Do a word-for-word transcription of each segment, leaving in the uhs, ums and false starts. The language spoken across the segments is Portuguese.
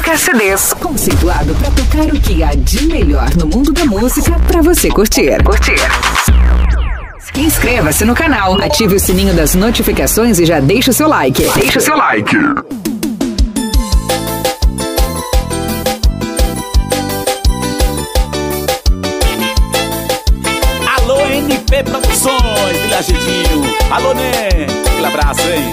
Música C Ds, conceituado para tocar o que há de melhor no mundo da música para você curtir. Curtir. Inscreva-se no canal, ative o sininho das notificações e já deixa o seu like. Deixa o seu like. Alô, N P Produções, Vila Gedinho. Alô, Né. Aquele abraço, hein?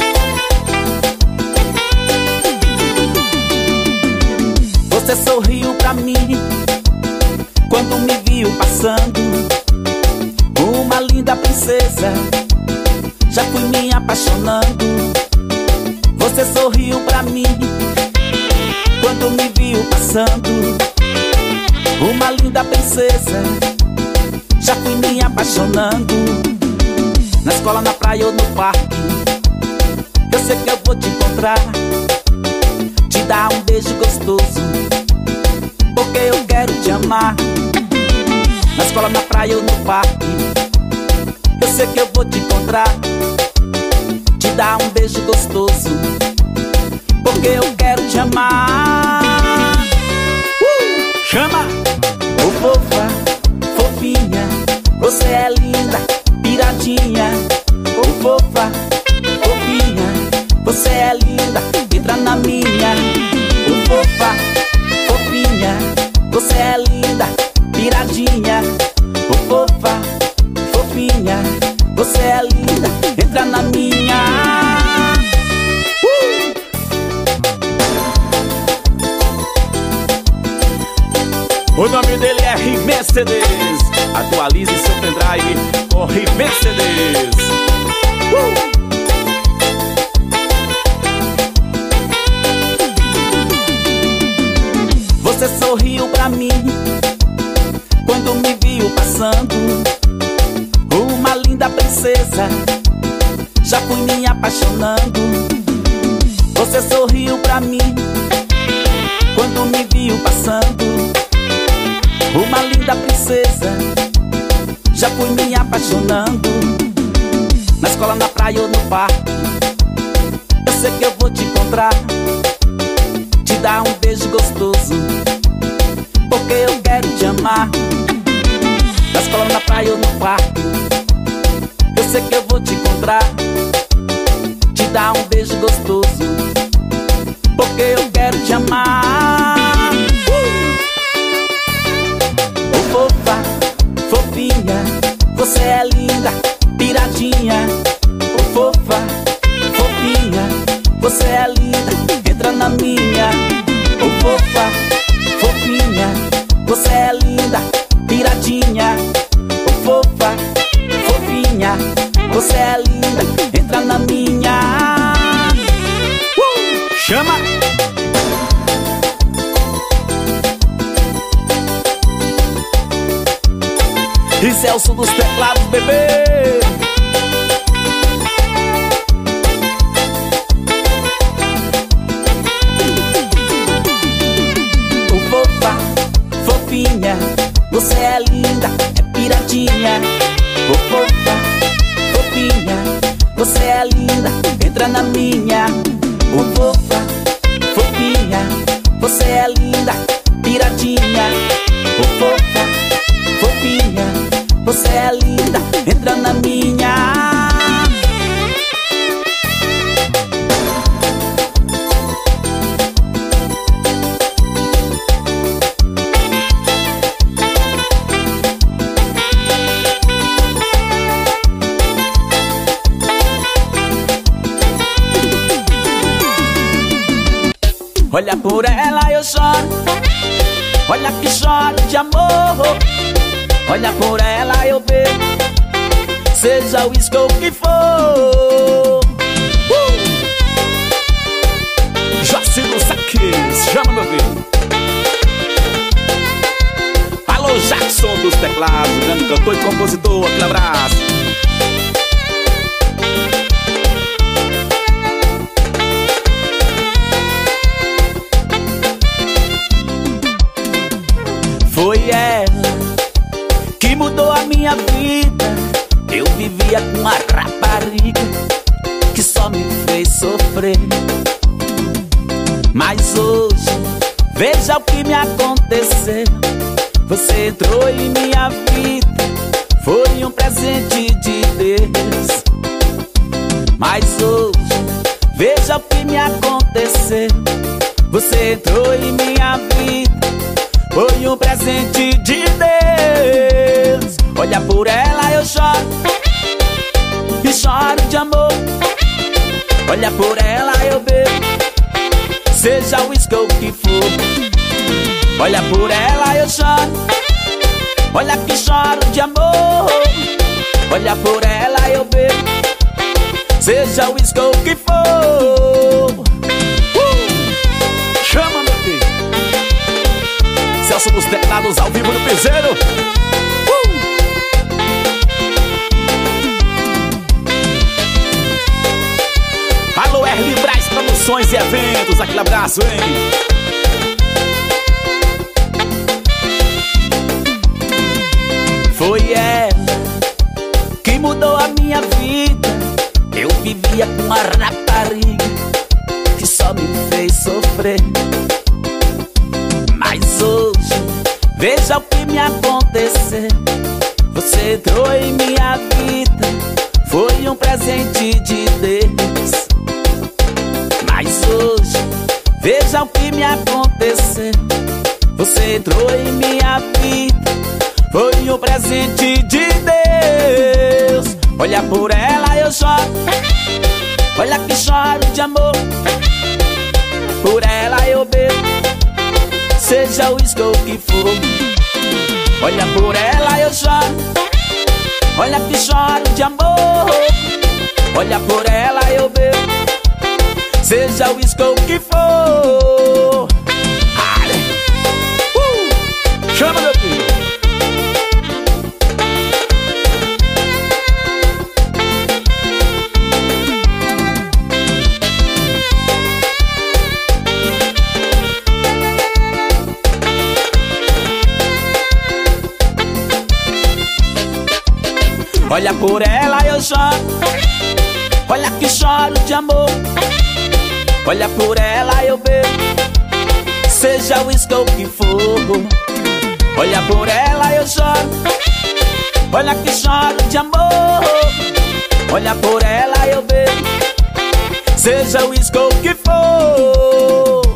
Você sorriu pra mim quando me viu passando, uma linda princesa, já fui me apaixonando. Você sorriu pra mim quando me viu passando, uma linda princesa, já fui me apaixonando. Na escola, na praia ou no parque, eu sei que eu vou te encontrar, te dar um beijo gostoso, porque eu quero te amar. Na escola, na praia ou no parque, eu sei que eu vou te encontrar, te dar um beijo gostoso, porque eu quero te amar. uh! Chama! Ô fofa, fofinha, você é linda, piradinha. Ô fofa, fofinha, você é linda, entra na minha. Ô fofa, fofinha, você é linda, piradinha. Ô fofa, fofinha, você é linda, entra na minha. uh! O nome dele é Rimen C Ds. Atualize seu pendrive com Rimen C Ds. uh! Você sorriu pra mim quando me viu passando, uma linda princesa, já fui me apaixonando. Você sorriu pra mim quando me viu passando, uma linda princesa, já fui me apaixonando. Na escola, na praia ou no parque, eu sei que eu vou te encontrar, te dar um beijo gostoso, porque eu quero te amar. Na escola, na praia ou no parque, eu sei que eu vou te encontrar, te dar um beijo gostoso, porque eu quero te amar. uh! Ô fofa, fofinha, você é linda, piradinha. Ô fofa, fofinha, você é linda, entra na minha. Ô fofa, fofinha, você é linda, piradinha. Ô fofa, fofinha, você é linda, entra na minha. uh! Chama! E Celso dos teclados, bebê. Ô fofa, fofinha, você é linda, é piradinha. Ô fofa, fofinha, você é linda, entra na minha. Ô fofa, fofinha, você é linda, piradinha. Ô fofa, fofinha, você é linda, entra na minha. Olha por ela eu choro, olha que choro de amor. Olha por ela eu bebo, seja o uísque ou o que for. uh! Jacino Saques, chama meu filho. Alô Jackson dos teclados, grande cantor e compositor, aquele abraço. Foi ela que mudou a minha vida. Eu vivia com uma rapariga que só me fez sofrer. Mas hoje, veja o que me aconteceu. Você entrou em minha vida, foi um presente de Deus. Mas hoje, veja o que me aconteceu. Você entrou em minha vida, foi um presente de Deus. Olha por ela eu choro, e choro de amor. Olha por ela eu bebo, seja o uísque que for. Olha por ela eu choro, olha que choro de amor. Olha por ela eu bebo, seja o uísque que for. uh! Chama, meu filho. Celso dos teclados ao vivo no piseiro. uh! Alô, R. Braz Promoções e Eventos, aquele abraço, hein? Foi ela que mudou a minha vida. Eu vivia com uma rapariga que só me fez sofrer. Mas hoje, veja o que me aconteceu. Você entrou em minha vida, foi um presente de Deus. Mas hoje, veja o que me aconteceu. Você entrou em minha vida, foi um presente de Deus. Olha por ela eu choro, olha que choro de amor. Por ela eu bebo, seja o uísque que for. Olha por ela eu choro, olha que choro de amor. Olha por ela eu bebo, seja o uísque que for. uh! Chama, meu filho. Olha por ela eu choro, olha que choro de amor. Olha por ela eu bebo, seja o uísque que for. Olha por ela eu choro, olha que choro de amor. Olha por ela eu bebo, seja o uísque que for.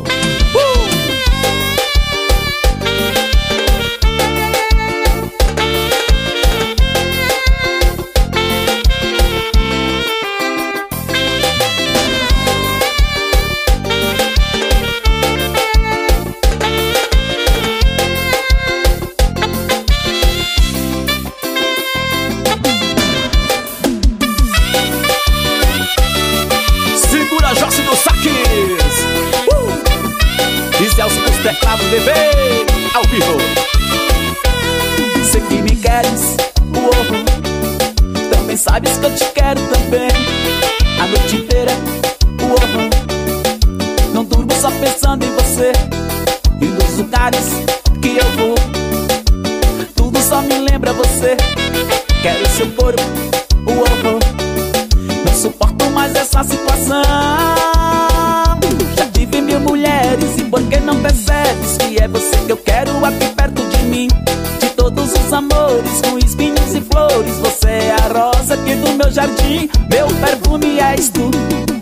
Teclado bebê, ao vivo. Sei que me queres, uou. Também sabes que eu te quero também. A noite inteira, uou. Não durmo só pensando em você. E nos lugares que eu vou, tudo só me lembra você. Quero seu corpo, uou. Não suporto mais essa situação. Já tive mil mulheres e por que não percebes que é você que eu quero aqui perto de mim? De todos os amores, com espinhos e flores, você é a rosa aqui do meu jardim. Meu perfume és tu.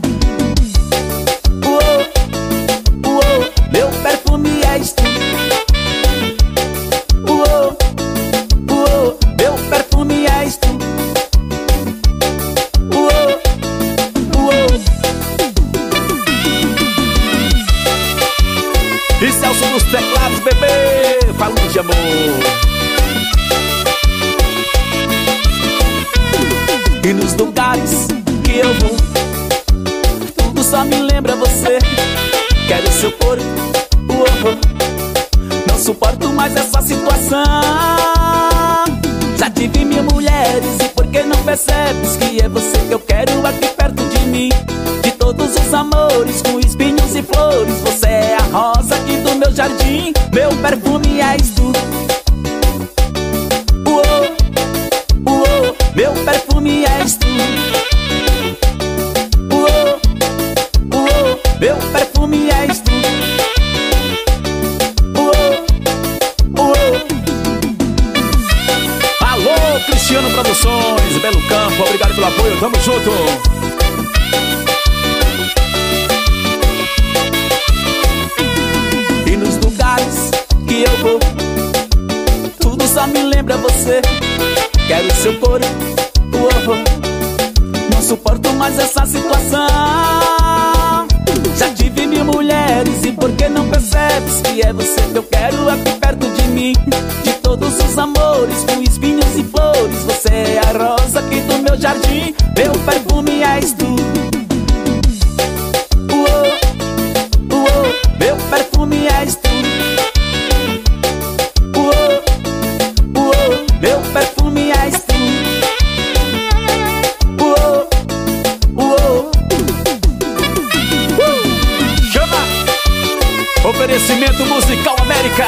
Uou, uou, meu perfume és tu. Uou, uou, meu perfume és tu. Uou, uou. E Celso dos teclados, bebê, falando de amor. E nos lugares que eu vou, tudo só me lembra você. Quero seu corpo, uou. Não suporto mais essa situação. Já tive mil mulheres e por que não percebes que é você que eu quero aqui perto de mim? De todos os amores, com espinhos e flores, você é a rosa aqui do meu jardim. Meu perfume és tu. Uou, uou, meu perfume és tu. Uou, uou, meu perfume és tu. tamo junto. E nos lugares que eu vou, tudo só me lembra você. Quero seu corpo, oh, oh. Não suporto mais essa situação. Já tive mil mulheres e por que não percebes que é você que eu quero aqui perto de mim? De todos os amores, com espinhos e flores, você é a rosa aqui do meu jardim. Meu perfume és tu, oh, oh. Meu perfume és tu, oh, oh. Meu perfume és tu, oh, oh. Chama! Oferecimento Musical América.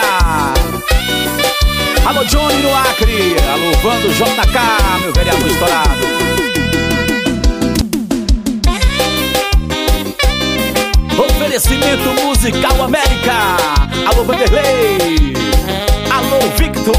Alô Johnny no Acre. Alô Vando J K, meu vereador estourado. Oferecimento Musical América. Alô Vanderlei. Alô Victor.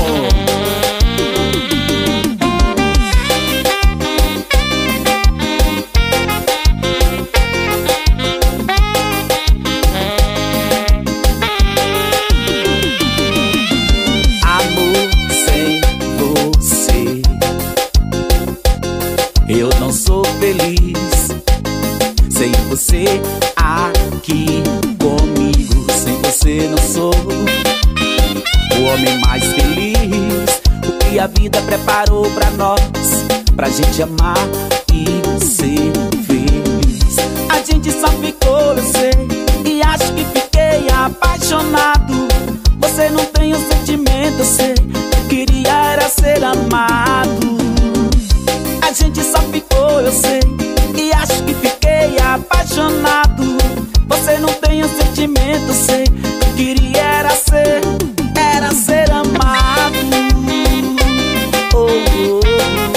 Eu não sou feliz sem você aqui comigo. Sem você não sou o homem mais feliz. O que a vida preparou pra nós, pra gente amar e ser feliz. A gente só ficou, eu sei, e acho que fiquei apaixonado. Você não tem o sentimento, eu sei, eu queria era ser amado. A gente só ficou, eu sei, e acho que fiquei apaixonado. Você não tem o sentimento, eu sei, eu queria era ser, era ser amado. Oh, oh, oh.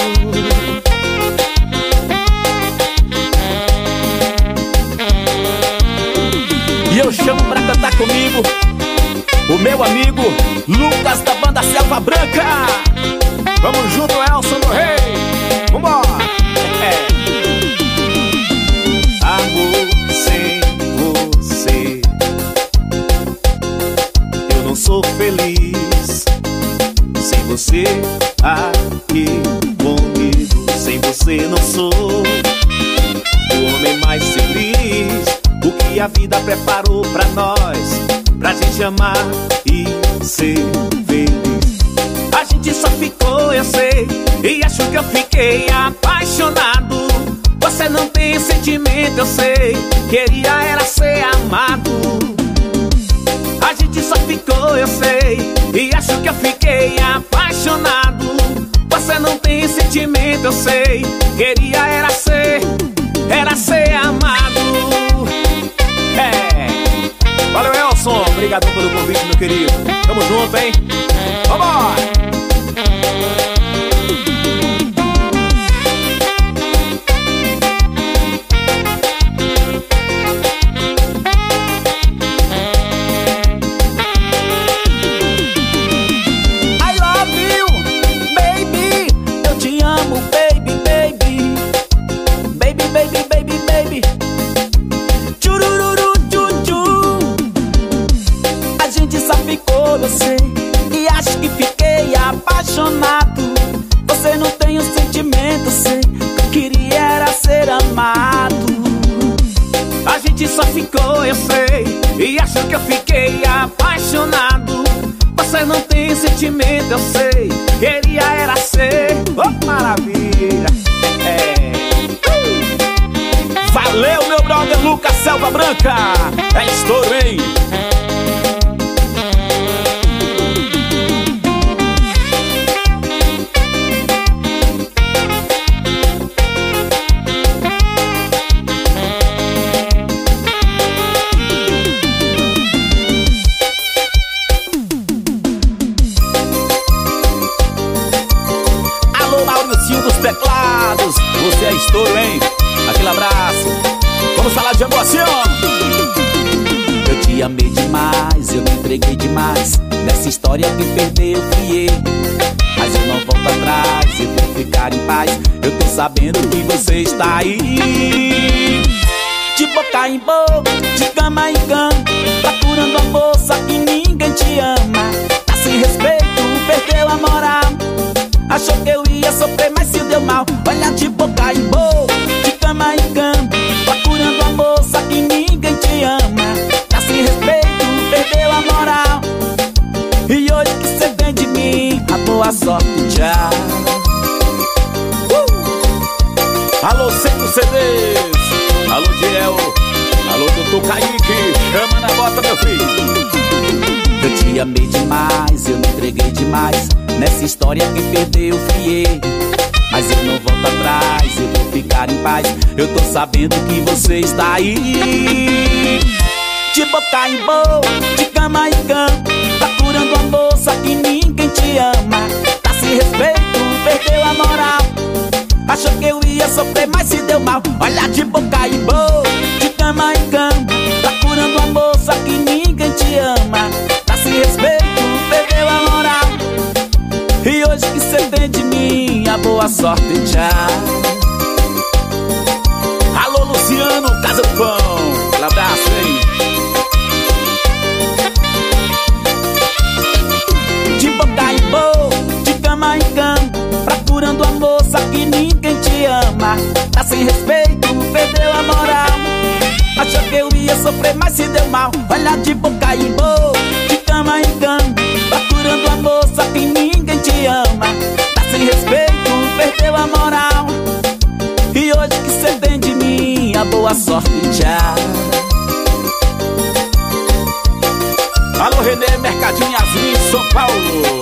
E eu chamo pra cantar comigo o meu amigo Lucas da banda Selva Branca. Vamos junto, Elson do Rei. Vambora! É. Amor sem você, eu não sou feliz. Sem você aqui comigo, sem você não sou o homem mais feliz. O que a vida preparou pra nós, pra gente amar e ser feliz. A gente só ficou, eu sei, e acho que eu fiquei apaixonado. Você não tem sentimento, eu sei, queria era ser amado. A gente só ficou, eu sei, e acho que eu fiquei apaixonado. Você não tem sentimento, eu sei, queria era ser, era ser amado. É. Valeu, Elson. Obrigado pelo convite, meu querido. Tamo junto, hein? Vambora! Você, e acho que fiquei apaixonado. Você não tem o sentimento, sei, eu queria era ser amado. A gente só ficou, eu sei, e acho que eu fiquei apaixonado. Você não tem sentimento, eu sei, queria era ser, oh maravilha. É. Valeu, meu brother Lucas Selva Branca. É estouro, hein? Teclados, você é estouro, hein? Aquele abraço. Vamos falar de emoção. Eu te te amei demais, eu me entreguei demais. Nessa história que perdeu fui eu, mas eu não volto atrás, eu vou ficar em paz. Eu tô sabendo que você está aí, de boca em boca, de cama em cama, procurando a moça que ninguém te ama. Tá sem respeito, perdeu a moral, achou que eu ia sofrer, mas se deu mal. Olha, de boca em boca, de cama em cama, procurando a moça que ninguém te ama. Tá sem respeito, perdeu a moral, e hoje que cê vem de mim, a boa sorte, tchau. uh! Alô, Centro C Ds, alô, Diel, alô, doutor Kaique, chama na bota, meu filho. Eu te amei demais, eu me entreguei demais. Nessa história quem perdeu fui eu, mas eu não volto atrás, eu vou ficar em paz. Eu tô sabendo que você está aí, de boca em boca, de cama em cama, procurando a moça que ninguém te ama. Tá sem respeito, perdeu a moral, achou que eu ia sofrer, mas se deu mal. Olha, de boca em boca, de cama em cama, procurando a moça que ninguém te ama. Tá sem respeito, perdeu a moral, e hoje que cê tem de mim, a boa sorte, tchau. Alô, Luciano, Casa do Pão, um abraço, hein? De boca em boca, de cama em cama, procurando a moça que ninguém te ama. Tá sem respeito, perdeu a moral, achou que eu ia sofrer, mas se deu mal. Olha, de boca em boca, de cama em cama, procurando a moça que ninguém te ama. Tá sem respeito, perdeu a moral, e hoje que cê tem de mim, a boa sorte, tchau. Alô, Renê, Mercadinho Yasmin, São Paulo.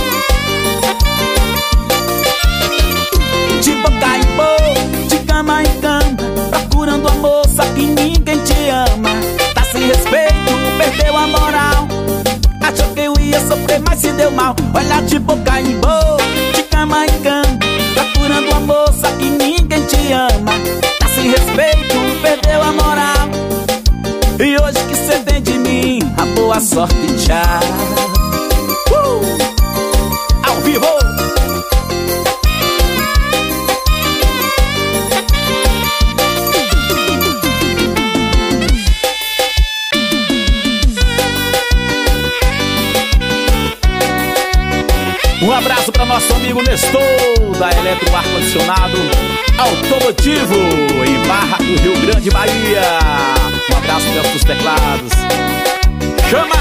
De boca em boca, de cama em cama, procurando a moça que ninguém te ama. Tá sem respeito, perdeu a moral, achou que eu ia sofrer, mas se deu mal. Olha, de boca em boca, de cama em cama, procurando a moça que ninguém te ama. Tá sem respeito, perdeu a moral, e hoje que cê tem de mim, a boa sorte, tchau. uh! Ao vivo. Um abraço para nosso amigo Nestor, da Eletro Ar Condicionado Automotivo, em Barra do Rio Grande, Bahia. Um abraço para os teclados. Chama!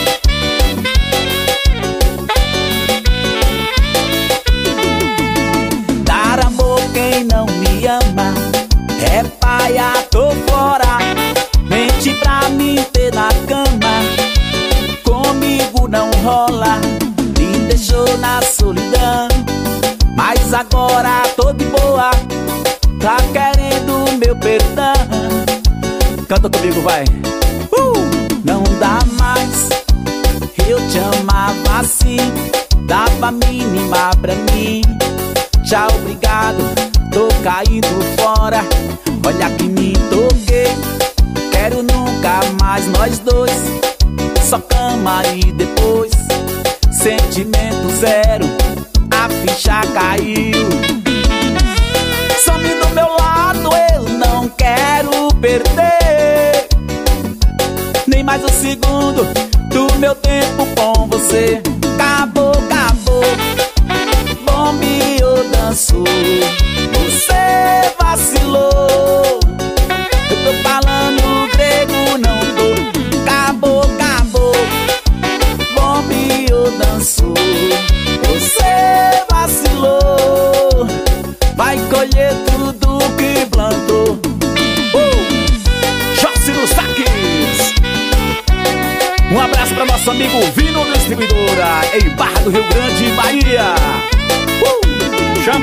Dar amor quem não me ama é paia, tô fora. Mente pra me ter na cama, comigo não rola. Deixou na solidão, mas agora tô de boa, tá querendo meu perdão. Canta comigo, vai. uh! Não dá mais, eu te amava assim, dava mínima pra mim. Tchau, obrigado, tô caindo fora. Olha que me toquei, quero nunca mais nós dois, só cama e depois sentimento zero, a ficha caiu. Some do meu lado, eu não quero perder nem mais um segundo do meu tempo com você. Acabou, acabou, bombeou, dançou, você vacilou. Eu tô falando grego, não tô. Acabou, acabou, bombeou, dançou, você vacilou. Vai colher tudo que plantou. uh! Jócino Saques. Um abraço para nosso amigo Vino Distribuidora, em Barra do Rio Grande, Bahia. uh! Chama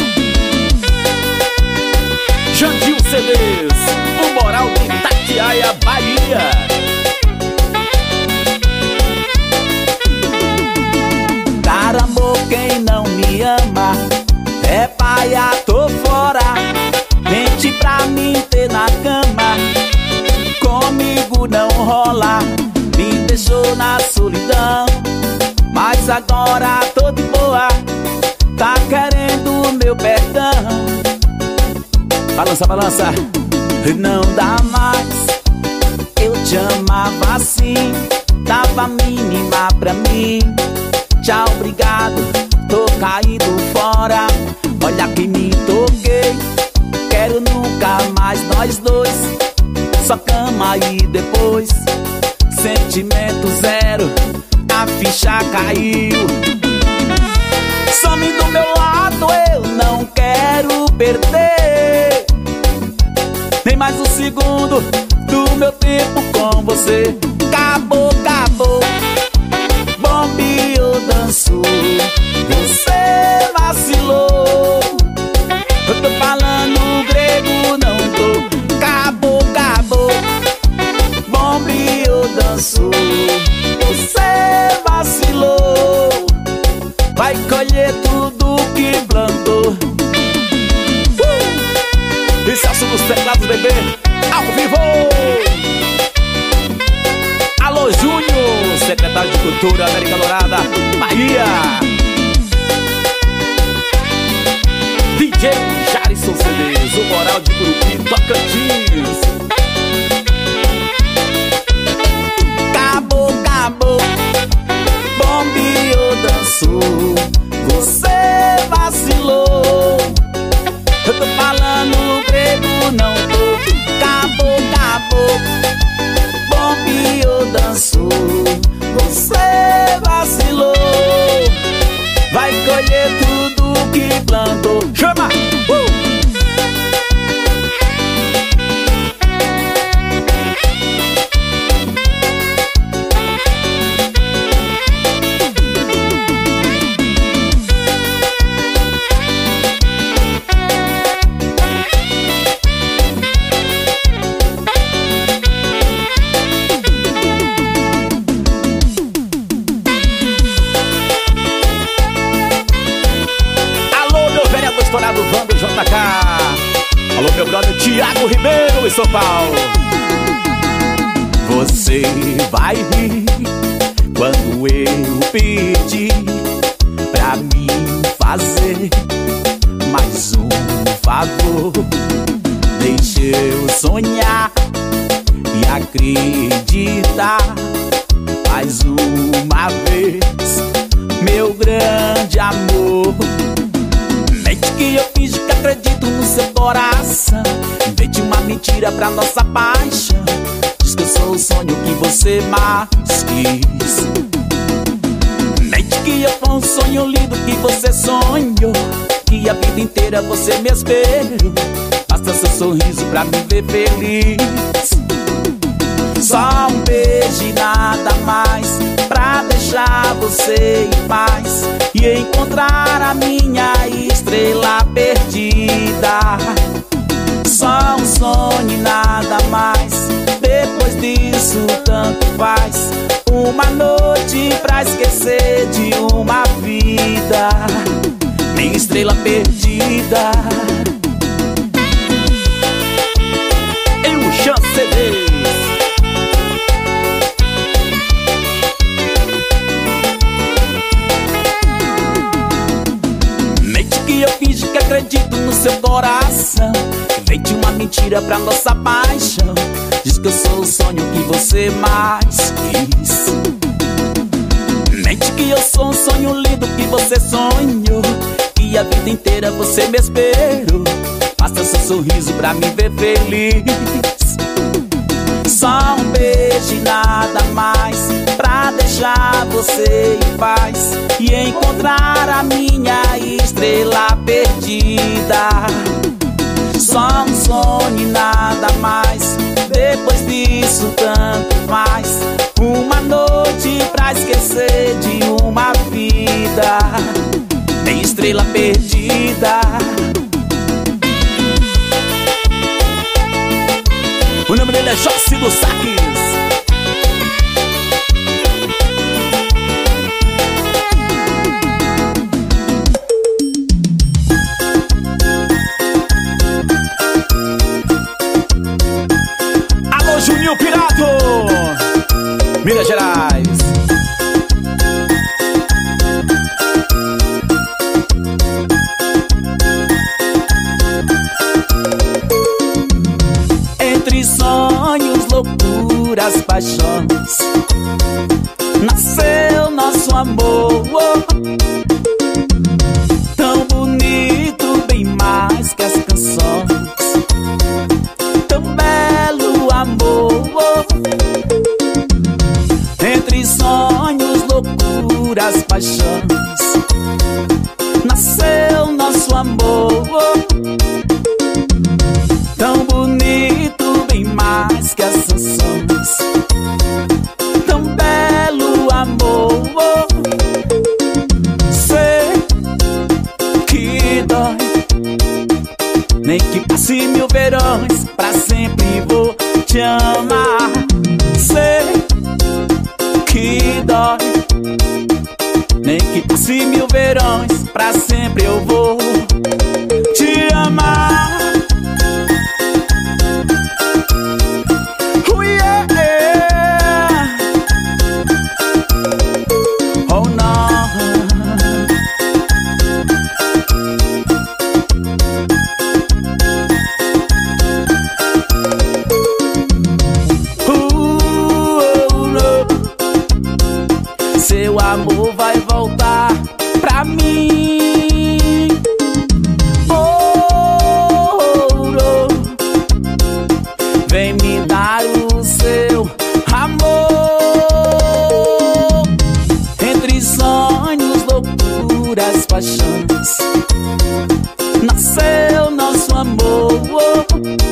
Jandil C Ds, o Moral de Itatiaia, Bahia. Dar amor quem não me ama é paia, tô fora. Mente pra mim ter na cama, comigo não não rola, me deixou na solidão. Mas agora tô de boa, tá querendo meu perdão. Balança, balança, não dá mais. Eu te amava assim, dava mínima pra mim. Tchau, obrigado, tô caído fora. Olha que me toquei, quero nunca mais nós dois. Só cama e depois sentimento zero, a ficha caiu. Some do meu lado, eu não quero perder nem mais um segundo do meu tempo com você. Acabou, acabou, bombeou, dançou, você vacilou. Eu tô falando grego, não tô. Acabou, acabou, bombeou, dançou, você vacilou. Vai colher tudo que plantou. uh! E Celso dos teclados, bebê, ao vivo. Alô, Júnior, secretário de Cultura, América Dourada, Bahia. D J Jarison C Ds, o Moral de Curupi, Tocantins. Acabou, acabou, bombeou, dançou, você vacilou. Eu tô falando grego, não tô. Acabou, acabou, bombeou, dançou, você vacilou. Vai colher tudo que plantou. Chama! Uh! Estourado Vando J K. Alô, meu brother Thiago Ribeiro em São Paulo. Você vai rir quando eu pedir pra mim fazer mais um favor. Deixa eu sonhar e acreditar mais uma vez, meu grande amor. Mente que eu finge que acredito no seu coração, invente uma mentira pra nossa paixão. Diz que eu sou o sonho que você mais quis. Mente que eu sou um sonho lindo que você sonhou, que a vida inteira você me esperou. Basta seu sorriso pra me ver feliz. Só um beijo e nada mais, pra deixar você em paz e encontrar a minha estrela perdida. Só um sonho e nada mais, depois disso tanto faz. Uma noite pra esquecer de uma vida, minha estrela perdida. Eu chancei. Eu finge que acredito no seu coração, invente uma mentira pra nossa paixão. Diz que eu sou o sonho que você mais quis. Mente que eu sou um sonho lindo que você sonhou, que a vida inteira você me esperou. Basta seu sorriso pra me ver feliz. Só um beijo e nada mais, pra deixar você em paz e encontrar a minha estrela perdida. Só um sonho e nada mais, depois disso tanto faz. Uma noite pra esquecer de uma vida, minha estrela perdida. O nome dele é Jossi dos Saques. Alô, Juninho Pirato. loucuras, paixões, nasceu nosso amor. Tão bonito, bem mais que as canções, tão belo amor. Entre sonhos, loucuras, paixões, nasceu nosso amor. Tão bonito, bem mais que as canções, tão belo amor. Sei que dói, nem que passe mil verões, pra sempre vou te amar. Sei que dói, nem que passe mil verões, pra sempre eu vou te amar. Oh yeah, yeah. Oh no. Seu amor vai voltar pra mim. Oh, oh, vem me dar o seu amor. Entre sonhos, loucuras, paixões, nasceu nosso amor.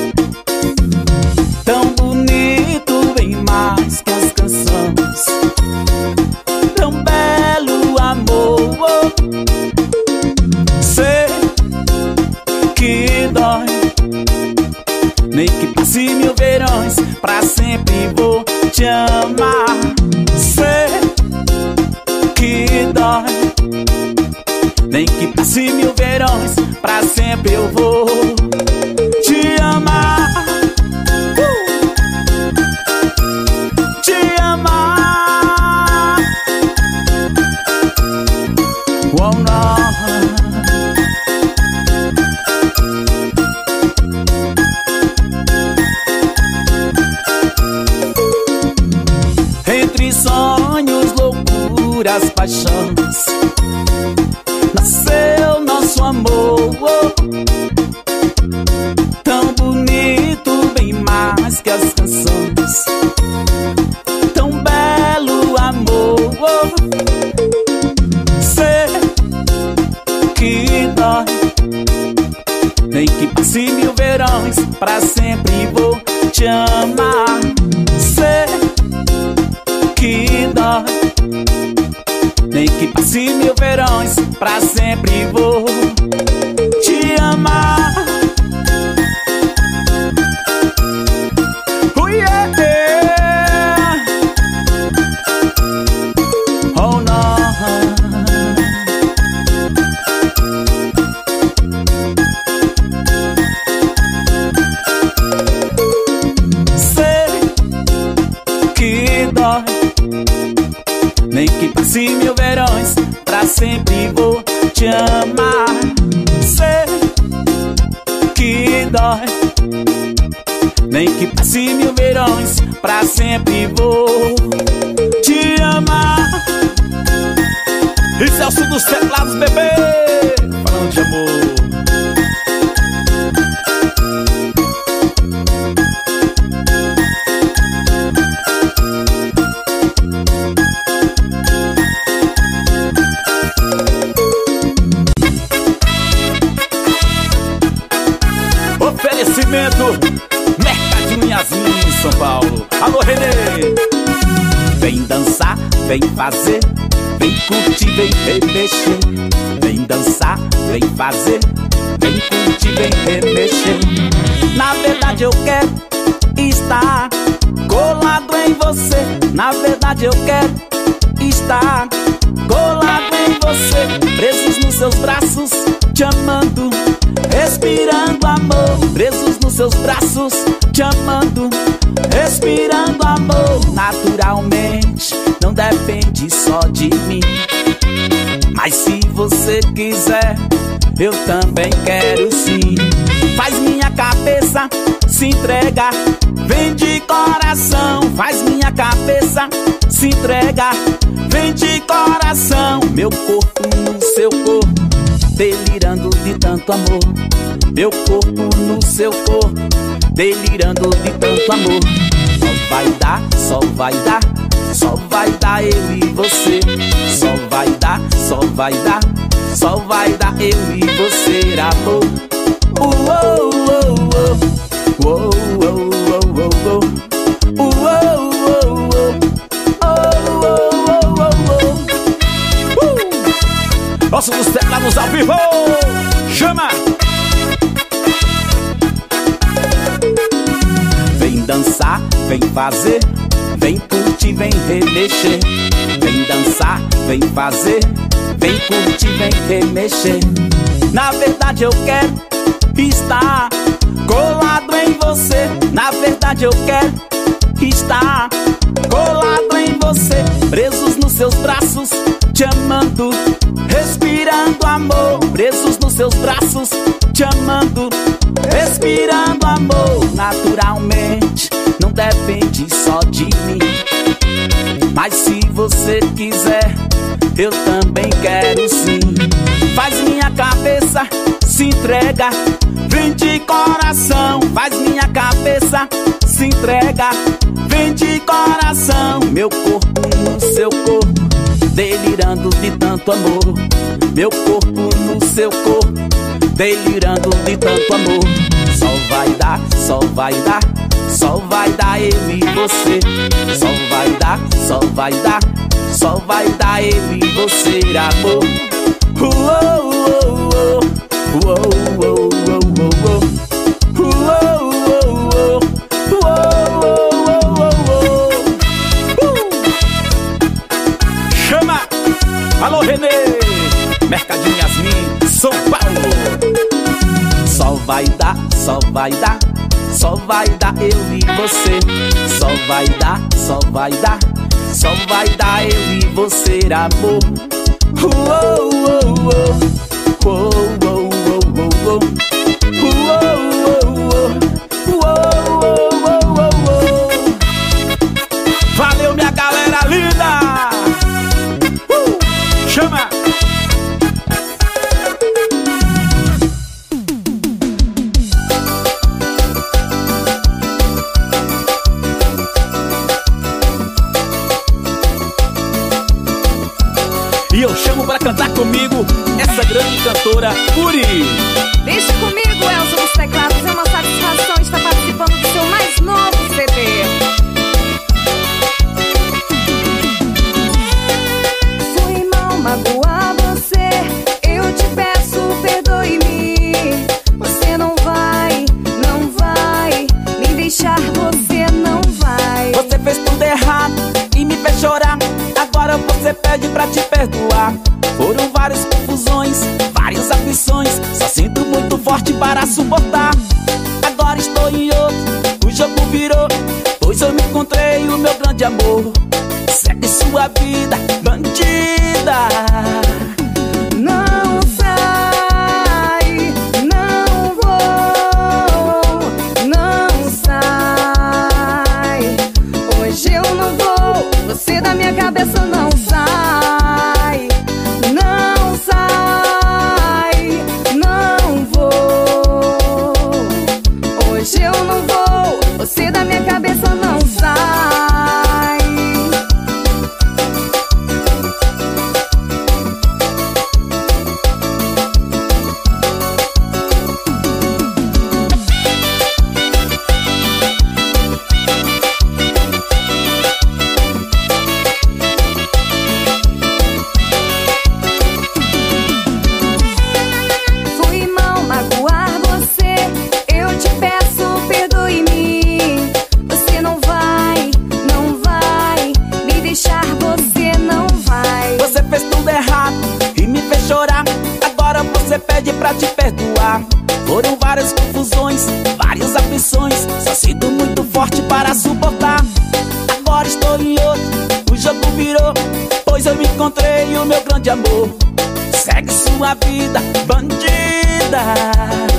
Tão bonito, bem mais que as canções, tão belo amor. Sei que dói, nem que passe mil verões, pra sempre vou te amar. Sei que dói, nem que passe mil verões, pra sempre eu vou te amar. Te amar. Oh no. Entre sonhos, loucuras, paixões, nasceu nosso amor. Tão bonito, bem mais que as canções, tão belo amor. Sei que dói, nem que passe mil verões, pra sempre vou te amar. Sei que dói, nem que passe mil verões, pra sempre vou te amar. Oh yeah, yeah. Oh no. Sei que dói, nem que passe mil verões, pra sempre vou te amar. Sei que dói, nem que passe mil verões, pra sempre vou te amar. E Celso dos Teclados, bebê, falando de amor. Oferecimento Mercadinho Yasmin, São Paulo. Alô, Renê. Vem dançar, vem fazer, vem curtir, vem remexer. Vem dançar, vem fazer, vem curtir, vem remexer. Na verdade eu quero estar colado em você. Na verdade eu quero estar colado em você. Presos nos seus braços, te amando, respirando amor. Presos nos seus braços, te amando, respirando amor. Naturalmente, não depende só de mim, mas se você quiser, eu também quero sim. Faz minha cabeça se entrega, vem de coração. Faz minha cabeça se entrega, vem de coração. Meu corpo no seu corpo, delirando de tanto amor. Meu corpo no seu corpo, delirando de tanto amor. Só vai dar, só vai dar, só vai dar eu e você. Só vai dar, só vai dar, só vai dar eu e você, amor. Uou, uou, uou, uou, uou, uou, uou, uou, uou, uou, uou. Nossa, dos teclados ao vivo, chama! Vem dançar, vem fazer, vem curtir, vem remexer. Vem dançar, vem fazer, vem curtir, vem remexer. Na verdade eu quero estar colado em você. Na verdade eu quero estar colado em você. Presos nos seus braços, te amando, respirando amor. Presos nos seus braços, te amando, respirando amor. Naturalmente não depende só de mim, mas se você quiser, eu também quero sim. Faz minha cabeça se entrega, vem de coração. Faz minha cabeça se entrega, vem de coração. Meu corpo no seu corpo, delirando de tanto amor. Meu corpo no seu corpo, delirando de tanto amor. Só vai dar, só vai dar, só vai dar eu e você. Só vai dar, só vai dar, só vai dar eu e você, amor. Uou, uou, uou, uou, uou, uou, uou. Uou, uou, uou, uou, uou, uou. Uh! Chama! Alô, Renê! Mercadinho Yasmin, São Paulo. Só vai dar, só vai dar, só vai dar eu e você. Só vai dar, só vai dar, só vai dar eu e você, amor. Uou, uou, uou, uou, uou, uou, uou, uou, uou, uou. Valeu, minha galera linda! Uh! Chama! E eu chamo pra cantar comigo essa grande cantora, Uri. Deixa comigo, Elson dos teclados. É uma satisfação estar participando do seu mais novo C D. Fui mal magoar você, eu te peço, perdoe-me. Você não vai, não vai me deixar, você não vai. Você fez tudo errado e me fez chorar. Agora você pede pra te perdoar. Foram várias confusões, várias aflições. Só sinto muito forte para suportar. Agora estou em outro, o jogo virou, pois eu me encontrei o meu grande amor. Segue sua vida, bandida. Não sai, não vou, não sai. Hoje eu não vou, você da minha cabeça não sai. Não sai, não vou. Hoje eu não vou, você da minha cabeça não sai. Você pede pra te perdoar. Foram várias confusões, várias aflições. Só sinto muito forte para suportar. Agora estou em outro, o jogo virou, pois eu me encontrei o meu grande amor. segue sua vida, bandida.